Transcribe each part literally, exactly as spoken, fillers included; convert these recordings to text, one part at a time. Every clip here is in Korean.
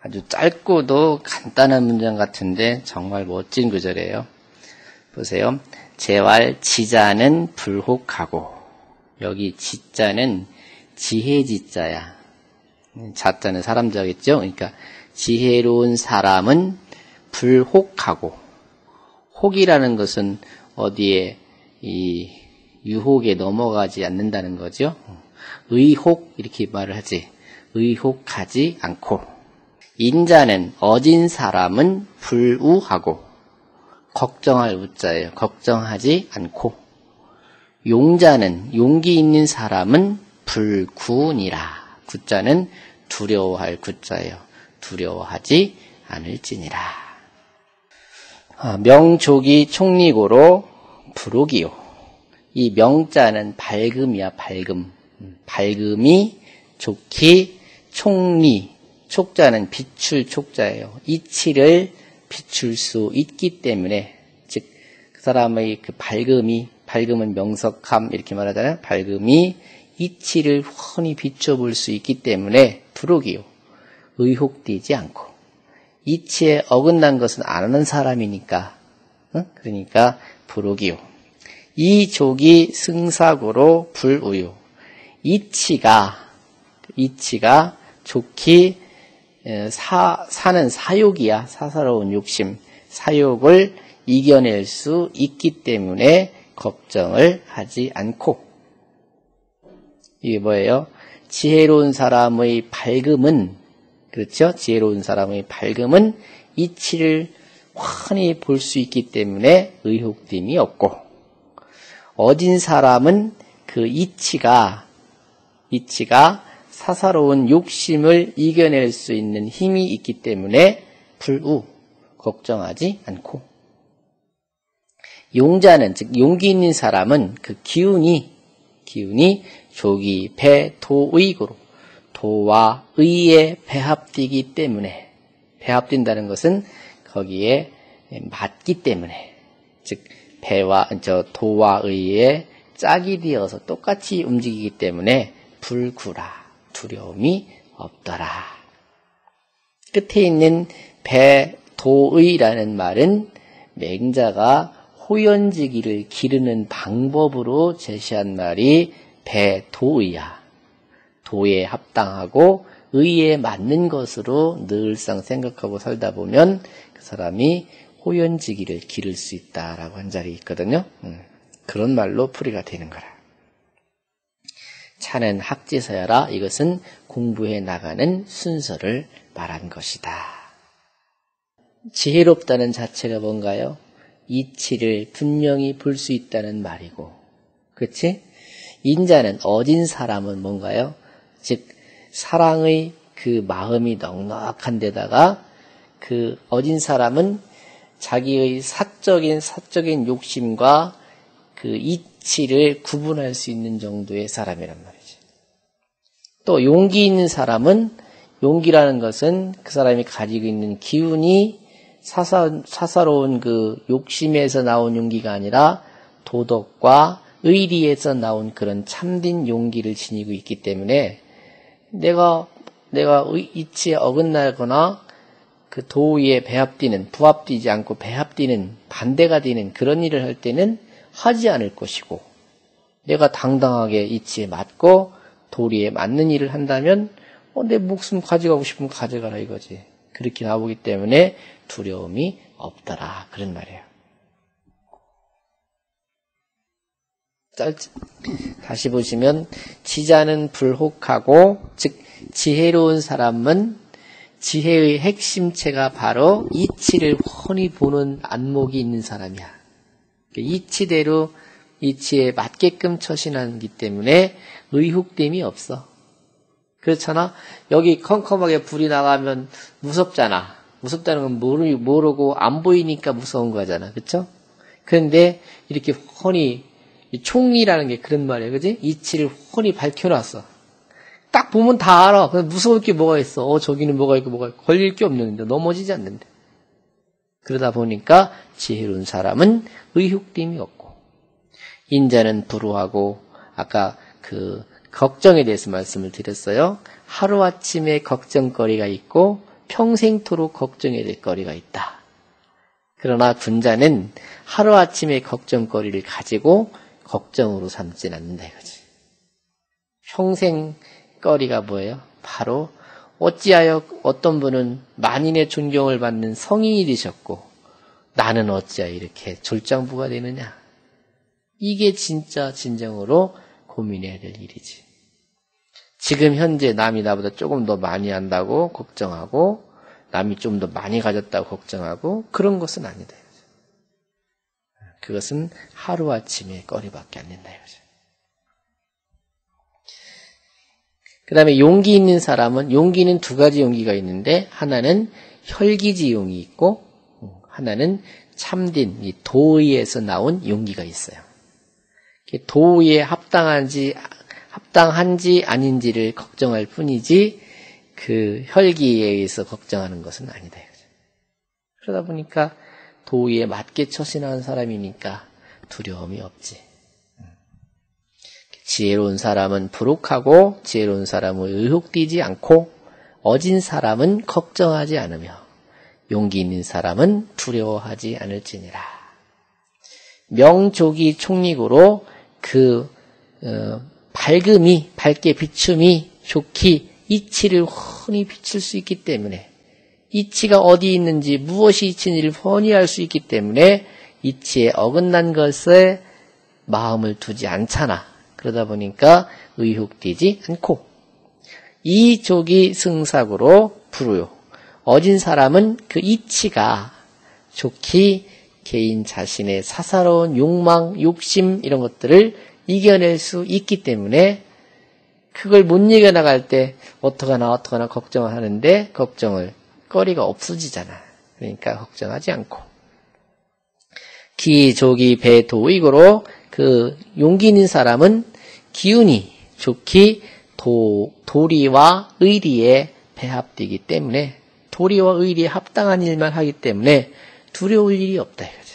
아주 짧고도 간단한 문장 같은데 정말 멋진 구절이에요. 보세요. 재활 지자는 불혹하고, 여기 지자는 지혜지자야. 자자는 사람자겠죠. 그러니까 지혜로운 사람은 불혹하고, 혹이라는 것은 어디에 이 유혹에 넘어가지 않는다는 거죠. 의혹 이렇게 말을 하지. 의혹하지 않고. 인자는 어진 사람은 불우하고, 걱정할 우자예요. 걱정하지 않고. 용자는 용기 있는 사람은 불구니라. 구자는 두려워할 구자예요. 두려워하지 않을지니라. 아, 명족이 총리고로 불옥이요. 이 명자는 밝음이야. 밝음. 밝음이 좋기 총리. 촉자는 비출 촉자예요. 이치를 비출 수 있기 때문에, 즉 그 사람의 그 밝음이, 밝음은 명석함 이렇게 말하잖아요. 밝음이 이치를 훤히 비춰볼 수 있기 때문에 불옥이요. 의혹되지 않고, 이치에 어긋난 것은 안 하는 사람이니까, 응? 그러니까 불옥이요. 이 족이 승사고로 불우요. 이치가 이치가 좋기 사, 사는 사욕이야. 사사로운 욕심, 사욕을 이겨낼 수 있기 때문에 걱정을 하지 않고. 이게 뭐예요? 지혜로운 사람의 밝음은, 그렇죠? 지혜로운 사람의 밝음은 이치를 환히 볼 수 있기 때문에 의혹됨이 없고, 어진 사람은 그 이치가, 이치가 사사로운 욕심을 이겨낼 수 있는 힘이 있기 때문에 불우, 걱정하지 않고. 용자는, 즉 용기 있는 사람은 그 기운이, 기운이 조기 배 도의고로, 도와 의에 배합되기 때문에, 배합된다는 것은 거기에 맞기 때문에, 즉 배와 저 도와 의에 짝이 되어서 똑같이 움직이기 때문에 불구라, 두려움이 없더라. 끝에 있는 배도의라는 말은 맹자가 호연지기를 기르는 방법으로 제시한 말이 배도의야. 도에 합당하고 의에 맞는 것으로 늘상 생각하고 살다 보면 그 사람이 호연지기를 기를 수 있다라고 한 자리 있거든요. 음, 그런 말로 풀이가 되는 거라. 차는 학지서야라. 이것은 공부해 나가는 순서를 말한 것이다. 지혜롭다는 자체가 뭔가요? 이치를 분명히 볼 수 있다는 말이고, 그렇지? 인자는 어진 사람은 뭔가요? 즉 사랑의 그 마음이 넉넉한 데다가 그 어진 사람은 자기의 사적인 사적인 욕심과 그 이치를 구분할 수 있는 정도의 사람이란 말이지. 또 용기 있는 사람은, 용기라는 것은 그 사람이 가지고 있는 기운이 사사, 사사로운 그 욕심에서 나온 용기가 아니라 도덕과 의리에서 나온 그런 참된 용기를 지니고 있기 때문에 내가 내가 이치에 어긋나거나 그 도의에 배합되는, 부합되지 않고 배합되는, 반대가 되는 그런 일을 할 때는 하지 않을 것이고, 내가 당당하게 이치에 맞고 도리에 맞는 일을 한다면 어, 내 목숨 가져가고 싶으면 가져가라 이거지. 그렇게 나오기 때문에 두려움이 없더라, 그런 말이에요. 짧지? 다시 보시면 지자는 불혹하고, 즉 지혜로운 사람은 지혜의 핵심체가 바로 이치를 훤히 보는 안목이 있는 사람이야. 이치대로 이치에 맞게끔 처신하기 때문에 의혹됨이 없어. 그렇잖아? 여기 컴컴하게 불이 나가면 무섭잖아. 무섭다는 건 모르, 모르고 안 보이니까 무서운 거잖아. 그렇죠? 그런데 이렇게 훤히, 총리라는 게 그런 말이에요. 그지? 이치를 훤히 밝혀놨어. 딱 보면 다 알아. 무서울 게 뭐가 있어. 어, 저기는 뭐가 있고 뭐가 있고. 걸릴 게 없는데, 넘어지지 않는데. 그러다 보니까 지혜로운 사람은 의혹됨이 없고, 인자는 불우하고, 아까 그 걱정에 대해서 말씀을 드렸어요. 하루아침에 걱정거리가 있고 평생토록 걱정해야 될 거리가 있다. 그러나 군자는 하루아침에 걱정거리를 가지고 걱정으로 삼진 않는다 이거지. 평생 거리가 뭐예요? 바로 어찌하여 어떤 분은 만인의 존경을 받는 성인이 되셨고 나는 어찌하여 이렇게 졸장부가 되느냐. 이게 진짜 진정으로 고민해야 될 일이지. 지금 현재 남이 나보다 조금 더 많이 한다고 걱정하고 남이 좀 더 많이 가졌다고 걱정하고 그런 것은 아니다. 그것은 하루아침에 거리밖에 안 된다. 그 다음에 용기 있는 사람은 용기는 두 가지 용기가 있는데 하나는 혈기지용이 있고 하나는 참된 이 도의에서 나온 용기가 있어요. 도의에 합당한지 합당한지 아닌지를 걱정할 뿐이지 그 혈기에 의해서 걱정하는 것은 아니다. 그러다 보니까 도의에 맞게 처신하는 사람이니까 두려움이 없지. 지혜로운 사람은 부룩하고 지혜로운 사람은 의혹되지 않고 어진 사람은 걱정하지 않으며 용기 있는 사람은 두려워하지 않을지니라. 명족이 총리고로 그 어, 밝음이 밝게 비춤이 좋기 이치를 훤히 비출 수 있기 때문에 이치가 어디 있는지 무엇이 이치인지를 훤히 알 수 있기 때문에 이치에 어긋난 것에 마음을 두지 않잖아. 그러다 보니까 의혹되지 않고 이 족이 승삭으로 부르요. 어진 사람은 그 이치가 좋기 개인 자신의 사사로운 욕망, 욕심 이런 것들을 이겨낼 수 있기 때문에 그걸 못 이겨나갈 때 어떡하나 어떡하나 걱정을 하는데 걱정을 거리가 없어지잖아. 그러니까 걱정하지 않고 기족이 배도이고로 그 용기 있는 사람은 기운이 좋기 도, 도리와 의리에 배합되기 때문에 도리와 의리에 합당한 일만 하기 때문에 두려울 일이 없다 이거지.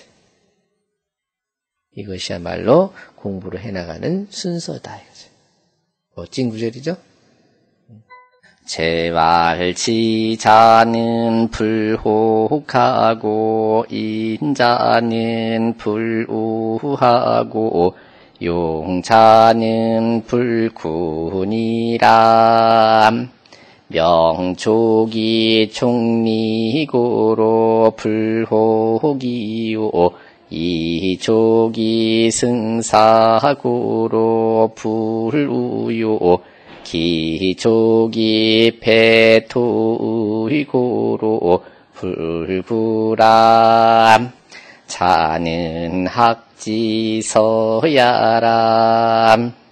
이것이야말로 공부를 해나가는 순서다 이거지. 멋진 구절이죠? 재왈지자는 불혹하고 인자는 불우하고 용자는 불군이라. 명족이 총리고로 불혹이요 이족이 승사고로 불우요 기족이 배토의고로 불구람. 자는 학지서야람.